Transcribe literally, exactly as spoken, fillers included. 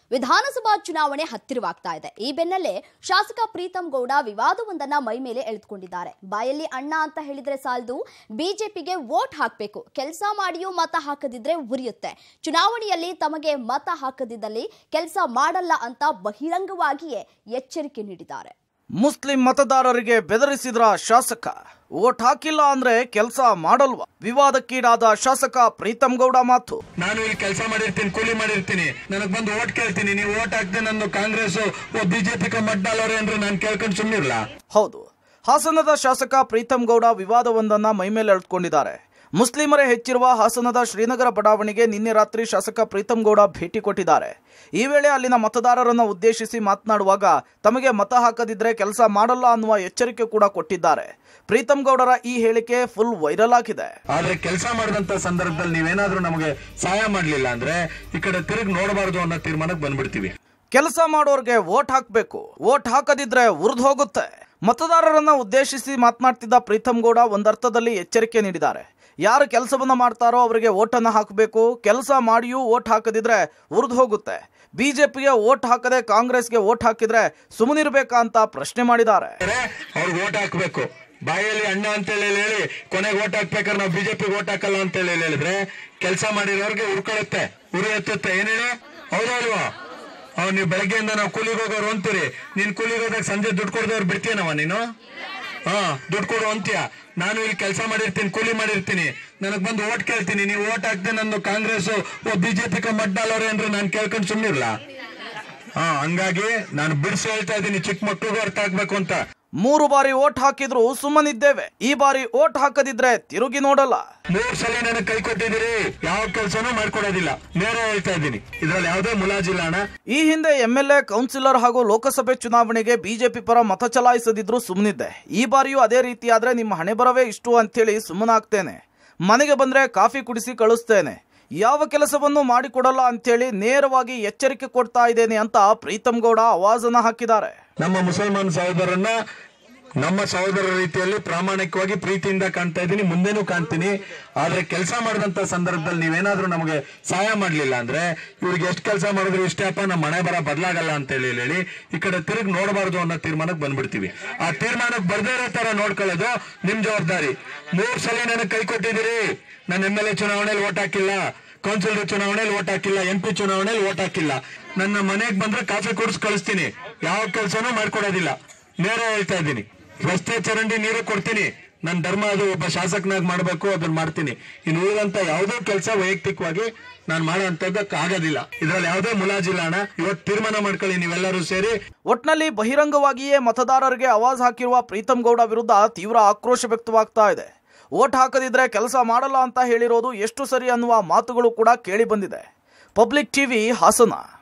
ವಿಧಾನಸಭಾ ಚುನಾವಣೆ ಹತ್ತಿರವಾಗ್ತಾ ಇದೆ. ಈ ಬೆನ್ನಲ್ಲೇ ಶಾಸಕ ಪ್ರೀತಂ ಗೌಡ ವಿವಾದವೊಂದನ್ನ ಮೈ ಮೇಲೆ ಎಳೆದುಕೊಂಡಿದ್ದಾರೆ. ಬಾಯಲ್ಲಿ ಅಣ್ಣ ಅಂತ ಹೇಳಿದ್ರೆ ಸಾಲದು, ಬಿಜೆಪಿಗೆ ವೋಟ್ ಹಾಕಬೇಕು, ಕೆಲಸ ಮಾಡಿಯೂ ಮತ ಹಾಕದಿದ್ರೆ ಉರಿಯುತ್ತೆ, ಚುನಾವಣೆಯಲ್ಲಿ ತಮಗೆ ಮತ ಹಾಕದಿದ್ದಲ್ಲಿ ಕೆಲಸ ಮಾಡಲ್ಲ ಅಂತ ಬಹಿರಂಗವಾಗಿಯೇ ಎಚ್ಚರಿಕೆ ನೀಡಿದ್ದಾರೆ. ಮುಸ್ಲಿಂ ಮತದಾರರಿಗೆ ಬೆದರಿಸಿದ್ರ ಶಾಸಕ, ವೋಟ್ ಹಾಕಿಲ್ಲ ಅಂದ್ರೆ ಕೆಲಸ ಮಾಡಲ್ವಾ? ವಿವಾದಕ್ಕೀಡಾದ ಶಾಸಕ ಪ್ರೀತಂ ಗೌಡ ಮಾತು. ನಾನು ಇಲ್ಲಿ ಕೆಲಸ ಮಾಡಿರ್ತೀನಿ, ಕೂಲಿ ಮಾಡಿರ್ತೀನಿ, ನನಗೆ ಬಂದು ವೋಟ್ ಕೇಳ್ತೀನಿ, ನೀವು ವೋಟ್ ಹಾಕ್ದೆ ನನ್ನ ಕಾಂಗ್ರೆಸ್ ಬಿಜೆಪಿ ಮಡ್ಡಾಲವ್ರೆ ಅಂದ್ರೆ ನಾನು ಕೇಳ್ಕೊಂಡು ಸುಮ್ಮನಿರಲ್ಲ. ಹೌದು, ಹಾಸನದ ಶಾಸಕ ಪ್ರೀತಂ ಗೌಡ ವಿವಾದವೊಂದನ್ನ ಮೈಮೇಲೆ ಎಳೆದುಕೊಂಡಿದ್ದಾರೆ. ಮುಸ್ಲಿಮರೇ ಹೆಚ್ಚಿರುವ ಹಾಸನದ ಶ್ರೀನಗರ ಬಡಾವಣೆಗೆ ನಿನ್ನೆ ರಾತ್ರಿ ಶಾಸಕ ಪ್ರೀತಂ ಗೌಡ ಭೇಟಿ ಕೊಟ್ಟಿದ್ದಾರೆ. ಈ ವೇಳೆ ಅಲ್ಲಿನ ಮತದಾರರನ್ನು ಉದ್ದೇಶಿಸಿ ಮಾತನಾಡುವಾಗ ತಮಗೆ ಮತ ಹಾಕದಿದ್ರೆ ಕೆಲಸ ಮಾಡಲ್ಲ ಅನ್ನುವ ಎಚ್ಚರಿಕೆ ಕೂಡ ಕೊಟ್ಟಿದ್ದಾರೆ. ಪ್ರೀತಂ ಗೌಡರ ಈ ಹೇಳಿಕೆ ಫುಲ್ ವೈರಲ್ ಆಗಿದೆ. ಆದ್ರೆ ಕೆಲಸ ಮಾಡಿದಂತ ಸಂದರ್ಭದಲ್ಲಿ ನೀವೇನಾದ್ರೂ ನಮಗೆ ಸಹಾಯ ಮಾಡಲಿಲ್ಲ ಅಂದ್ರೆ ಈ ಕಡೆ ತಿರುಗಿ ನೋಡಬಾರದು ಅನ್ನೋ ತೀರ್ಮಾನಕ್ಕೆ ಬಂದ್ಬಿಡ್ತೀವಿ. ಕೆಲಸ ಮಾಡೋರ್ಗೆ ವೋಟ್ ಹಾಕಬೇಕು, ವೋಟ್ ಹಾಕದಿದ್ರೆ ಉರಿದು ಹೋಗುತ್ತೆ. ಮತದಾರರನ್ನ ಉದ್ದೇಶಿಸಿ ಮಾತನಾಡ್ತಿದ್ದ ಪ್ರೀತಂ ಗೌಡ ಒಂದರ್ಥದಲ್ಲಿ ಎಚ್ಚರಿಕೆ ನೀಡಿದ್ದಾರೆ. ಯಾರು ಕೆಲಸವನ್ನ ಮಾಡ್ತಾರೋ ಅವರಿಗೆ ವೋಟನ್ನು ಹಾಕಬೇಕು, ಕೆಲಸ ಮಾಡಿಯೂ ವೋಟ್ ಹಾಕದಿದ್ರೆ ಉರಿದು ಹೋಗುತ್ತೆ. ಬಿಜೆಪಿಗೆ ವೋಟ್ ಹಾಕದೆ ಕಾಂಗ್ರೆಸ್ಗೆ ವೋಟ್ ಹಾಕಿದ್ರೆ ಸುಮ್ಮನಿರ್ಬೇಕಾ ಅಂತ ಪ್ರಶ್ನೆ ಮಾಡಿದ್ದಾರೆ. ಅವ್ರಿಗೆ ವೋಟ್ ಹಾಕಬೇಕು, ಬಾಯಲ್ಲಿ ಅಣ್ಣ ಅಂತ ಹೇಳಿ ಹೇಳಿ ಕೊನೆಗೆ ವೋಟ್ ಹಾಕ್ಬೇಕಾದ್ರೆ ನಾವು ಬಿಜೆಪಿ ವೋಟ್ ಹಾಕಲ್ಲ ಅಂತ ಹೇಳಿ ಹೇಳಿದ್ರೆ ಕೆಲಸ ಮಾಡಿರೋರ್ಗೆ ಉರ್ಕೊಳ್ಳುತ್ತೆ, ಉರಿ ಎತ್ತುತ್ತೆ. ಏನ್ ಹೇಳಿ, ಹೌದಾ ಅಲ್ವಾ? ಅವ್ರು ನೀವು ಬೆಳಗ್ಗೆಯಿಂದ ನಾವು ಕೂಲಿಗೆ ಹೋಗೋರು ಅಂತೀರಿ, ನೀನ್ ಕೂಲಿಗೆ ಹೋದಾಗ ಸಂಜೆ ದುಡ್ಡು ಕೊಡದವ್ರು ಬಿಡ್ತೀನವ ನೀನು? ಹಾ, ದುಡ್ಡು ಕೊಡು ಅಂತೀಯ. ನಾನು ಇಲ್ಲಿ ಕೆಲಸ ಮಾಡಿರ್ತೀನಿ, ಕೂಲಿ ಮಾಡಿರ್ತೀನಿ, ನನಗ್ ಬಂದು ವೋಟ್ ಕೇಳ್ತೀನಿ, ನೀವು ವೋಟ್ ಹಾಕ್ದೆ ನನ್ನ ಕಾಂಗ್ರೆಸ್ ಬಿಜೆಪಿ ಮಡ್ಡಾಲವ್ರೆ ಅಂದ್ರೆ ನಾನು ಕೇಳ್ಕೊಂಡು ಸುಮ್ಮನಿರಲ್ಲ. ಹಾ, ಹಂಗಾಗಿ ನಾನು ಬಿಡಿಸಿ ಹೇಳ್ತಾ ಇದ್ದೀನಿ, ಚಿಕ್ಕ ಮಕ್ಳಿಗೂ ಅರ್ಥ ಆಗ್ಬೇಕು ಅಂತ. ಮೂರು ಬಾರಿ ವೋಟ್ ಹಾಕಿದ್ರು ಸುಮ್ಮನಿದ್ದೇವೆ, ಈ ಬಾರಿ ವೋಟ್ ಹಾಕದಿದ್ರೆ ತಿರುಗಿ ನೋಡಲ್ಲ. ಮೂರ್ ಸಲ ನನಗೆ ಕೈ ಕೊಟ್ಟಿದ್ದೀರಿ, ಯಾವ ಕೆಲಸನೂ ಮಾಡ್ಕೊಡೋದಿಲ್ಲ, ನೇರ ಹೇಳ್ತಾ ಇದ್ದೀನಿ, ಇದ್ರಲ್ಲಿ ಯಾವುದೇ ಮುಲಾಜಿಲ್ಲ ಅಣ್ಣ. ಈ ಹಿಂದೆ ಎಂ ಎಲ್ ಎ, ಕೌನ್ಸಿಲರ್ ಹಾಗೂ ಲೋಕಸಭೆ ಚುನಾವಣೆಗೆ ಬಿಜೆಪಿ ಪರ ಮತ ಚಲಾಯಿಸದಿದ್ರು ಸುಮ್ಮನಿದ್ದೆ. ಈ ಬಾರಿಯೂ ಅದೇ ರೀತಿಯಾದ್ರೆ ನಿಮ್ಮ ಹಣೆ ಬರವೇ ಇಷ್ಟು ಅಂತೇಳಿ ಸುಮ್ಮನಾಗ್ತೇನೆ, ಮನೆಗೆ ಬಂದ್ರೆ ಕಾಫಿ ಕುಡಿಸಿ ಕಳಿಸ್ತೇನೆ, ಯಾವ ಕೆಲಸವನ್ನು ಮಾಡಿಕೊಡಲ್ಲ ಅಂತೇಳಿ ನೇರವಾಗಿ ಎಚ್ಚರಿಕೆ ಕೊಡ್ತಾ ಇದ್ದೇನೆ ಅಂತ ಪ್ರೀತಂ ಗೌಡ ಆವಾಜನ್ನ ಹಾಕಿದ್ದಾರೆ. ನಮ್ಮ ಮುಸಲ್ಮಾನ್ ಸಹೋದರನ್ನ ನಮ್ಮ ಸಹೋದರರ ರೀತಿಯಲ್ಲಿ ಪ್ರಾಮಾಣಿಕವಾಗಿ ಪ್ರೀತಿಯಿಂದ ಕಾಣ್ತಾ ಇದ್ದೀನಿ, ಮುಂದೆನೂ ಕಾಣ್ತೀನಿ. ಆದ್ರೆ ಕೆಲಸ ಮಾಡಿದಂತ ಸಂದರ್ಭದಲ್ಲಿ ನೀವೇನಾದ್ರೂ ನಮಗೆ ಸಹಾಯ ಮಾಡ್ಲಿಲ್ಲ ಅಂದ್ರೆ ಇವ್ರಿಗೆ ಎಷ್ಟು ಕೆಲಸ ಮಾಡಿದ್ರು ಇಷ್ಟೇಪ್ಪ, ನಮ್ಮ ಮನೆ ಬರ ಬದಲಾಗಲ್ಲ ಅಂತ ಹೇಳಿ ಹೇಳಿ ಈ ಕಡೆ ತಿರುಗಿ ನೋಡಬಾರ್ದು ಅನ್ನೋ ತೀರ್ಮಾನಕ್ಕೆ ಬಂದ್ಬಿಡ್ತೀವಿ. ಆ ತೀರ್ಮಾನಕ್ಕೆ ಬರ್ದೇ ಇರೋ ತರ ನೋಡ್ಕೊಳ್ಳೋದು ನಿಮ್ ಜವಾಬ್ದಾರಿ. ಮೂರ್ ಸಲ ನನಗೆ ಕೈ ಕೊಟ್ಟಿದ್ದೀರಿ, ನಾನು ಎಂ ಎಲ್ ಎ ಚುನಾವಣೆಯಲ್ಲಿ ಓಟ್ ಹಾಕಿಲ್ಲ, ಕೌನ್ಸಿಲರ್ ಚುನಾವಣೆಯಲ್ಲಿ ಓಟ್ ಹಾಕಿಲ್ಲ, ಎಂ ಪಿ ಚುನಾವಣೆಯಲ್ಲಿ ಓಟ್ ಹಾಕಿಲ್ಲ. ನನ್ನ ಮನೆಗೆ ಬಂದ್ರೆ ಕಾಫಿ ಕುಡಿಸ್ ಕಳಿಸ್ತೀನಿ, ಯಾವ ಕೆಲಸನೂ ಮಾಡ್ಕೊಡೋದಿಲ್ಲ, ನೇರ ಹೇಳ್ತಾ ಇದ್ದೀನಿ. ರಸ್ತೆ ಚರಂಡಿ ನೀರು ಕೊಡ್ತೀನಿ, ನನ್ನ ಧರ್ಮ ಅದು, ಒಬ್ಬ ಶಾಸಕನಾಗಿ ಮಾಡಬೇಕು, ಅದನ್ನ ಮಾಡ್ತೀನಿ. ಇನ್ನು ಉಳಿದಂತ ಯಾವುದೇ ಕೆಲಸ ವೈಯಕ್ತಿಕವಾಗಿ ನಾನು ಮಾಡೋ ಅಂತದ್ದಕ್ಕೆ ಆಗೋದಿಲ್ಲ, ಇದ್ರಲ್ಲಿ ಯಾವುದೇ ಮುಲಾಜಿಲ್ಲ ಅಣ್ಣ. ಇವತ್ತು ತೀರ್ಮಾನ ಮಾಡ್ಕೊಳ್ಳಿ ನೀವೆಲ್ಲರೂ ಸೇರಿ. ಒಟ್ನಲ್ಲಿ ಬಹಿರಂಗವಾಗಿಯೇ ಮತದಾರರಿಗೆ ಆವಾಜ್ ಹಾಕಿರುವ ಪ್ರೀತಂ ಗೌಡ ವಿರುದ್ಧ ತೀವ್ರ ಆಕ್ರೋಶ ವ್ಯಕ್ತವಾಗ್ತಾ ಇದೆ. ವೋಟ್ ಹಾಕದಿದ್ರೆ ಕೆಲಸ ಮಾಡಲ್ಲ ಅಂತ ಹೇಳಿರೋದು ಎಷ್ಟು ಸರಿ ಅನ್ನುವ ಮಾತುಗಳು ಕೂಡ ಕೇಳಿ ಬಂದಿದೆ. Public TV Hassan.